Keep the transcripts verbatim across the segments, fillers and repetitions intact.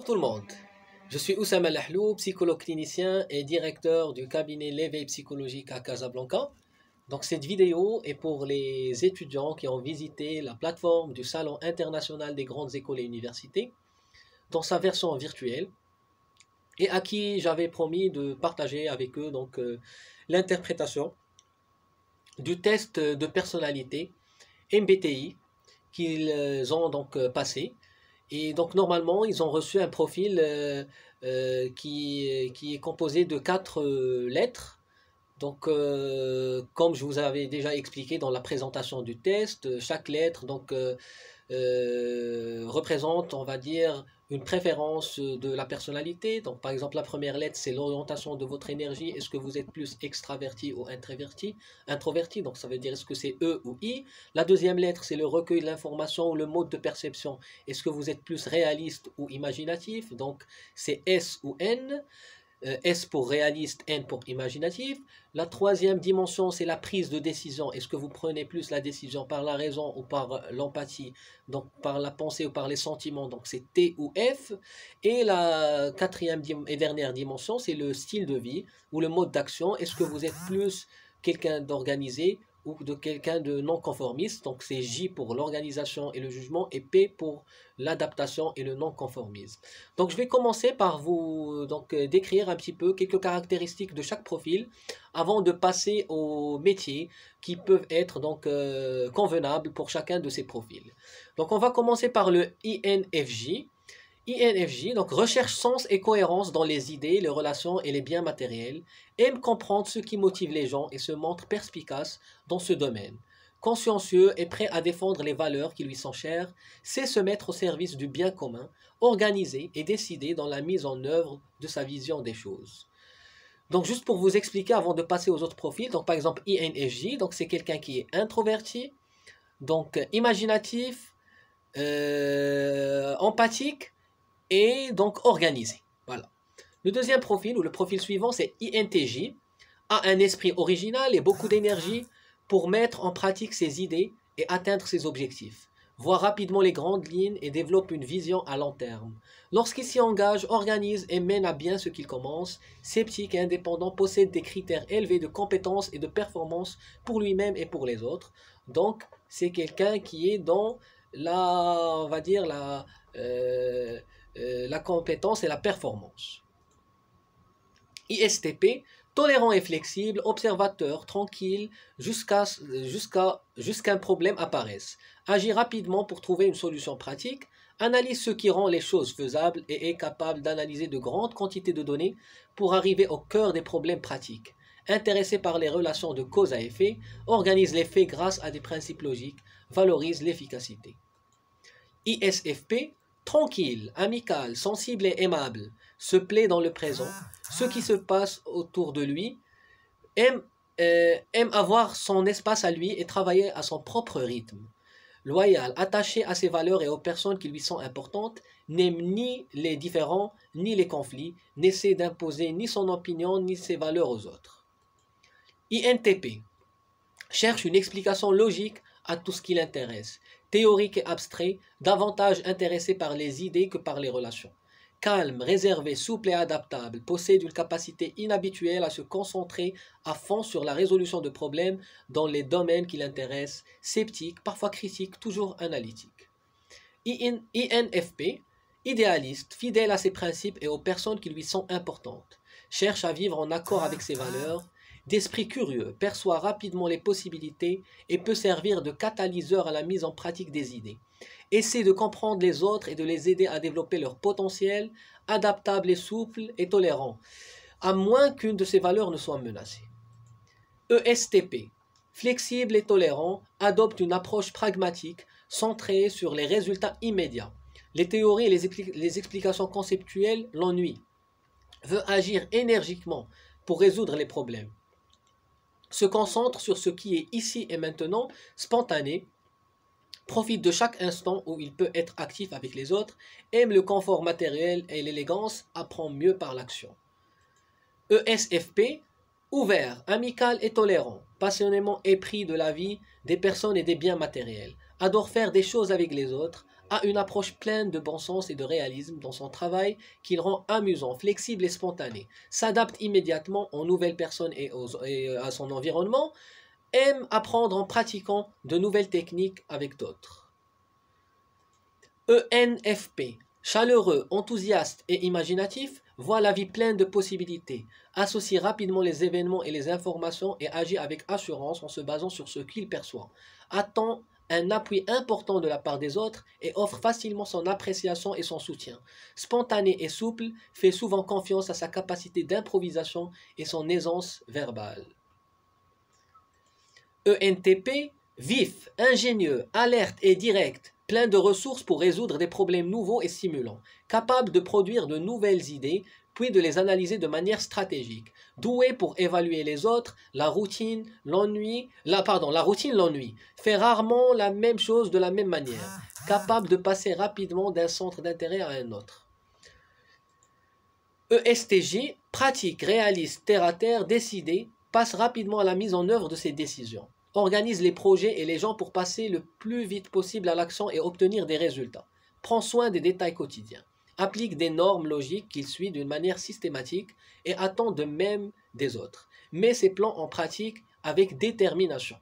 tout le monde, je suis Oussama Lahlou, psychologue clinicien et directeur du cabinet L'éveil psychologique à Casablanca. Donc cette vidéo est pour les étudiants qui ont visité la plateforme du Salon international des grandes écoles et universités dans sa version virtuelle et à qui j'avais promis de partager avec eux donc euh, l'interprétation du test de personnalité M B T I qu'ils ont donc euh, passé. Et donc normalement, ils ont reçu un profil euh, euh, qui, qui est composé de quatre euh, lettres. Donc euh, comme je vous avais déjà expliqué dans la présentation du test, chaque lettre donc euh, euh, représente, on va dire, une préférence de la personnalité. Donc par exemple, la première lettre, c'est l'orientation de votre énergie. Est-ce que vous êtes plus extraverti ou introverti? Introverti, donc ça veut dire est-ce que c'est E ou I. La deuxième lettre, c'est le recueil de l'information ou le mode de perception. Est-ce que vous êtes plus réaliste ou imaginatif? Donc c'est S ou N. Euh, S pour réaliste, N pour imaginatif. La troisième dimension, c'est la prise de décision. Est-ce que vous prenez plus la décision par la raison ou par l'empathie, donc par la pensée ou par les sentiments, donc c'est T ou F. Et la quatrième et dernière dimension, c'est le style de vie ou le mode d'action. Est-ce que vous êtes plus quelqu'un d'organisé ou de quelqu'un de non conformiste? Donc c'est J pour l'organisation et le jugement et P pour l'adaptation et le non conformisme. Donc je vais commencer par vous donc décrire un petit peu quelques caractéristiques de chaque profil avant de passer aux métiers qui peuvent être donc euh, convenables pour chacun de ces profils. Donc on va commencer par le I N F J. I N F J, donc recherche sens et cohérence dans les idées, les relations et les biens matériels, aime comprendre ce qui motive les gens et se montre perspicace dans ce domaine. Consciencieux et prêt à défendre les valeurs qui lui sont chères, sait se mettre au service du bien commun, organisé et décidé dans la mise en œuvre de sa vision des choses. Donc juste pour vous expliquer avant de passer aux autres profils, donc par exemple I N F J, donc c'est quelqu'un qui est introverti, donc imaginatif, euh, empathique, et donc organisé. Voilà. Le deuxième profil, ou le profil suivant, c'est I N T J, a un esprit original et beaucoup d'énergie pour mettre en pratique ses idées et atteindre ses objectifs, voit rapidement les grandes lignes et développe une vision à long terme. Lorsqu'il s'y engage, organise et mène à bien ce qu'il commence, sceptique et indépendant, possède des critères élevés de compétences et de performance pour lui-même et pour les autres. Donc, c'est quelqu'un qui est dans la, on va dire, la... Euh, Euh, la compétence et la performance. I S T P, tolérant et flexible, observateur, tranquille, jusqu'à jusqu'à jusqu'un problème apparaisse. Agit rapidement pour trouver une solution pratique, analyse ce qui rend les choses faisables et est capable d'analyser de grandes quantités de données pour arriver au cœur des problèmes pratiques. Intéressé par les relations de cause à effet, organise les faits grâce à des principes logiques, valorise l'efficacité. I S F P, tranquille, amical, sensible et aimable, se plaît dans le présent, ce qui se passe autour de lui, aime, euh, aime avoir son espace à lui et travailler à son propre rythme. Loyal, attaché à ses valeurs et aux personnes qui lui sont importantes, n'aime ni les différends ni les conflits, n'essaie d'imposer ni son opinion ni ses valeurs aux autres. I N T P, cherche une explication logique à tout ce qui l'intéresse, théorique et abstrait, davantage intéressé par les idées que par les relations. Calme, réservé, souple et adaptable, possède une capacité inhabituelle à se concentrer à fond sur la résolution de problèmes dans les domaines qui l'intéressent, sceptique, parfois critique, toujours analytique. I N F P, idéaliste, fidèle à ses principes et aux personnes qui lui sont importantes, cherche à vivre en accord avec ses valeurs, d'esprit curieux, perçoit rapidement les possibilités et peut servir de catalyseur à la mise en pratique des idées. Essaie de comprendre les autres et de les aider à développer leur potentiel, adaptable et souple et tolérant, à moins qu'une de ces valeurs ne soit menacée. E S T P, flexible et tolérant, adopte une approche pragmatique centrée sur les résultats immédiats. Les théories et les, expli- les explications conceptuelles l'ennuient. Veut agir énergiquement pour résoudre les problèmes. Se concentre sur ce qui est ici et maintenant, spontané, profite de chaque instant où il peut être actif avec les autres, aime le confort matériel et l'élégance, apprend mieux par l'action. E S F P, ouvert, amical et tolérant, passionnément épris de la vie, des personnes et des biens matériels, adore faire des choses avec les autres, a une approche pleine de bon sens et de réalisme dans son travail qu'il rend amusant, flexible et spontané, s'adapte immédiatement aux nouvelles personnes et, aux, et à son environnement, aime apprendre en pratiquant de nouvelles techniques avec d'autres. E N F P, chaleureux, enthousiaste et imaginatif, voit la vie pleine de possibilités, associe rapidement les événements et les informations et agit avec assurance en se basant sur ce qu'il perçoit, attend un appui important de la part des autres et offre facilement son appréciation et son soutien. Spontané et souple, fait souvent confiance à sa capacité d'improvisation et son aisance verbale. E N T P, vif, ingénieux, alerte et direct, plein de ressources pour résoudre des problèmes nouveaux et stimulants, capable de produire de nouvelles idées, puis de les analyser de manière stratégique, doué pour évaluer les autres, la routine, l'ennui, la, pardon, la routine, l'ennui, fait rarement la même chose de la même manière, capable de passer rapidement d'un centre d'intérêt à un autre. E S T J, pratique, réaliste, terre-à-terre, décidé, passe rapidement à la mise en œuvre de ses décisions, organise les projets et les gens pour passer le plus vite possible à l'action et obtenir des résultats, prend soin des détails quotidiens, applique des normes logiques qu'il suit d'une manière systématique et attend de même des autres, met ses plans en pratique avec détermination.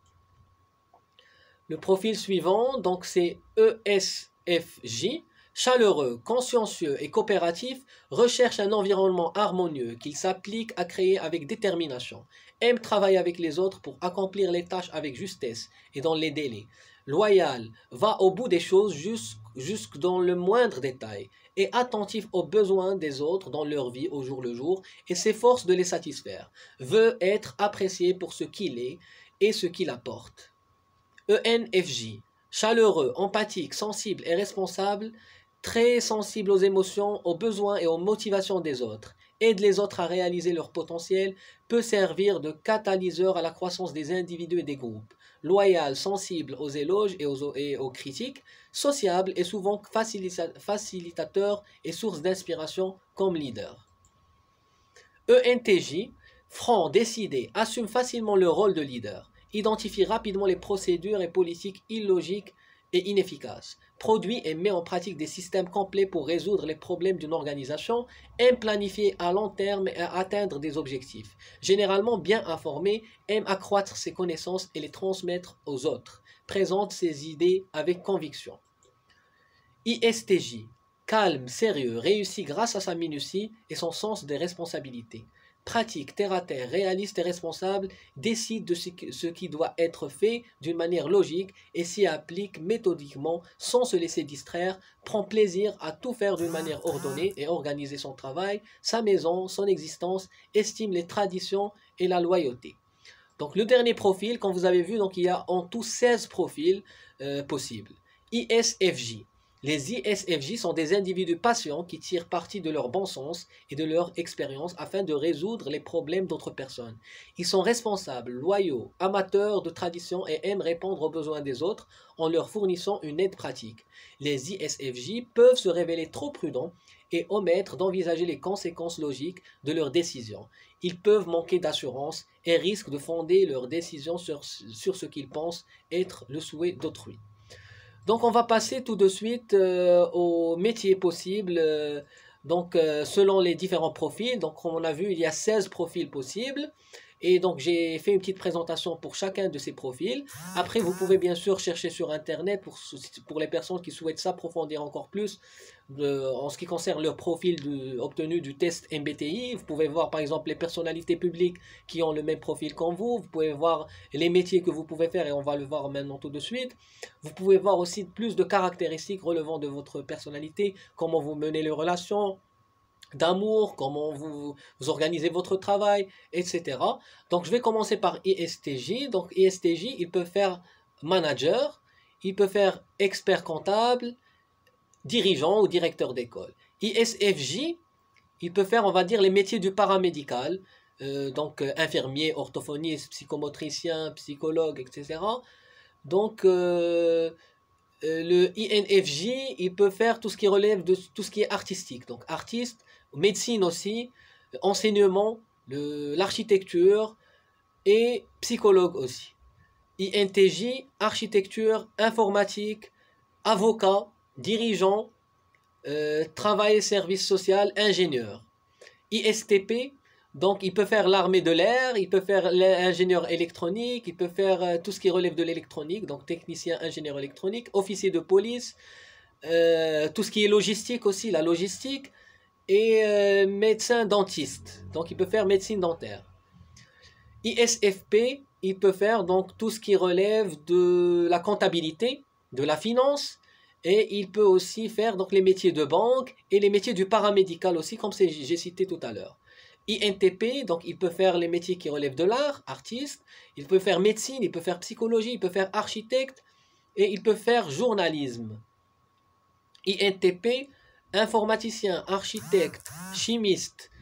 Le profil suivant, donc c'est E S F J, chaleureux, consciencieux et coopératif, recherche un environnement harmonieux qu'il s'applique à créer avec détermination, aime travailler avec les autres pour accomplir les tâches avec justesse et dans les délais, loyal, va au bout des choses jusque dans le moindre détail, est attentif aux besoins des autres dans leur vie au jour le jour et s'efforce de les satisfaire, veut être apprécié pour ce qu'il est et ce qu'il apporte. E N F J, chaleureux, empathique, sensible et responsable, très sensible aux émotions, aux besoins et aux motivations des autres, aide les autres à réaliser leur potentiel, peut servir de catalyseur à la croissance des individus et des groupes, loyal, sensible aux éloges et aux, et aux critiques, sociable et souvent facilitateur et source d'inspiration comme leader. E N T J, franc, décidé, assume facilement le rôle de leader, identifie rapidement les procédures et politiques illogiques et inefficaces, produit et met en pratique des systèmes complets pour résoudre les problèmes d'une organisation, aime planifier à long terme et atteindre des objectifs, généralement bien informé, aime accroître ses connaissances et les transmettre aux autres, présente ses idées avec conviction. I S T J, calme, sérieux, réussit grâce à sa minutie et son sens des responsabilités. Pratique, terre-à-terre, réaliste et responsable, décide de ce qui doit être fait d'une manière logique et s'y applique méthodiquement sans se laisser distraire, prend plaisir à tout faire d'une manière ordonnée et organiser son travail, sa maison, son existence, estime les traditions et la loyauté. Donc le dernier profil, comme vous avez vu, donc il y a en tout seize profils euh, possibles. I S F J. Les I S F J sont des individus patients qui tirent parti de leur bon sens et de leur expérience afin de résoudre les problèmes d'autres personnes. Ils sont responsables, loyaux, amateurs de tradition et aiment répondre aux besoins des autres en leur fournissant une aide pratique. Les I S F J peuvent se révéler trop prudents et omettre d'envisager les conséquences logiques de leurs décisions. Ils peuvent manquer d'assurance et risquent de fonder leurs décisions sur, sur ce qu'ils pensent être le souhait d'autrui. Donc on va passer tout de suite euh, aux métiers possibles, euh, donc euh, selon les différents profils. Donc comme on a vu, il y a seize profils possibles. Et donc j'ai fait une petite présentation pour chacun de ces profils. Après, vous pouvez bien sûr chercher sur Internet pour, pour les personnes qui souhaitent s'approfondir encore plus de, en ce qui concerne leur profil de, obtenu du test M B T I. Vous pouvez voir par exemple les personnalités publiques qui ont le même profil qu'en vous. Vous pouvez voir les métiers que vous pouvez faire et on va le voir maintenant tout de suite. Vous pouvez voir aussi plus de caractéristiques relevant de votre personnalité, comment vous menez les relations d'amour, comment vous, vous organisez votre travail, et cetera. Donc je vais commencer par I S T J. Donc I S T J, il peut faire manager, il peut faire expert comptable, dirigeant ou directeur d'école. I S F J, il peut faire, on va dire, les métiers du paramédical, euh, donc euh, infirmier, orthophoniste, psychomotricien, psychologue, et cetera. Donc euh, euh, le I N F J, il peut faire tout ce qui relève de tout ce qui est artistique, donc artiste, médecine aussi, enseignement, l'architecture et psychologue aussi. I N T J, architecture, informatique, avocat, dirigeant, euh, travail et service social, ingénieur. I S T P, donc il peut faire l'armée de l'air, il peut faire l'ingénieur électronique, il peut faire euh, tout ce qui relève de l'électronique, donc technicien, ingénieur électronique, officier de police, euh, tout ce qui est logistique aussi, la logistique, et euh, médecin dentiste, donc il peut faire médecine dentaire. I S F P, il peut faire donc tout ce qui relève de la comptabilité, de la finance, et il peut aussi faire donc les métiers de banque et les métiers du paramédical aussi, comme j'ai cité tout à l'heure. I N T P, donc il peut faire les métiers qui relèvent de l'art, artiste, il peut faire médecine, il peut faire psychologie, il peut faire architecte, et il peut faire journalisme. I N T P, informaticien, architecte, chimiste,